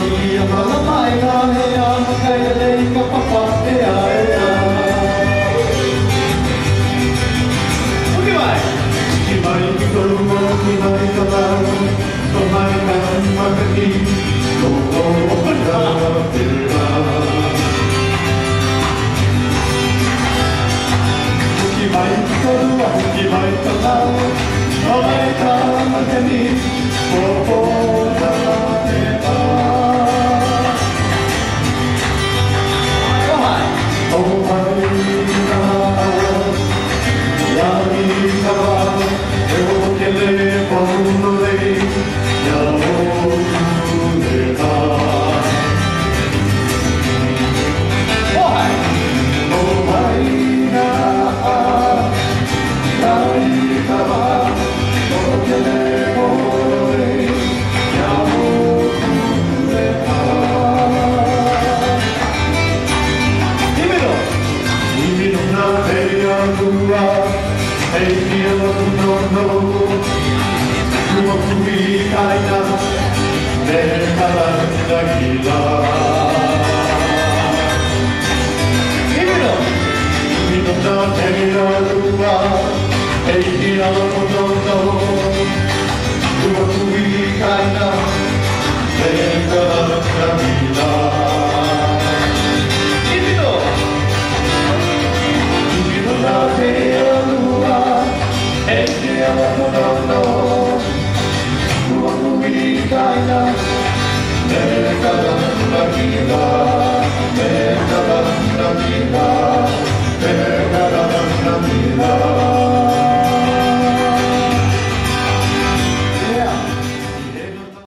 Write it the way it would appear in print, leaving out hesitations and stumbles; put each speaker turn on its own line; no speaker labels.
山の前が部屋の階でいかパパって会えたオッケーバイ決まりと決まりとな止まりがまでにどうなってるか決まりとは決まりとな止まりがまでにどうなってたHey,